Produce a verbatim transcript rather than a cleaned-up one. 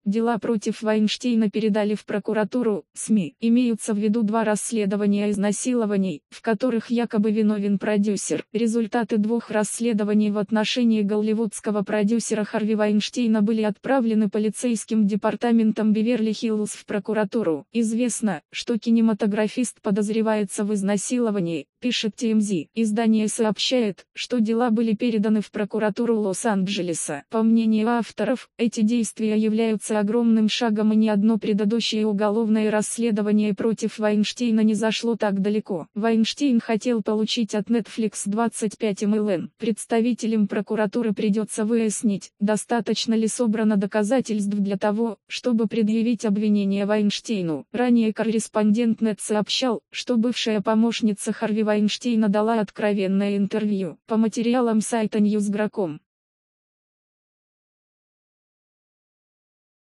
дела против Вайнштейна передали в прокуратуру, СМИ. Имеются в виду два расследования изнасилований, в которых якобы виновен продюсер. Результаты двух расследований в отношении голливудского продюсера Харви Вайнштейна были отправлены полицейским департаментом Беверли-Хиллз в прокуратуру. Известно, что кинематографист подозревается в изнасиловании, пишет ти эм зет. Издание сообщает, что дела были переданы в прокуратуру Лос-Анджелеса. По мнению авторов, эти действия являются огромным шагом, и ни одно предыдущее уголовное расследование против Вайнштейна не зашло так далеко. Вайнштейн хотел получить от Netflix двадцать пять миллионов. Представителям прокуратуры придется выяснить, достаточно ли собрано доказательств для того, чтобы предъявить обвинение Вайнштейну. Ранее корреспондент Нет сообщал, что бывшая помощница Харви Вайнштейна дала откровенное интервью. По материалам сайта ньюс точка ком.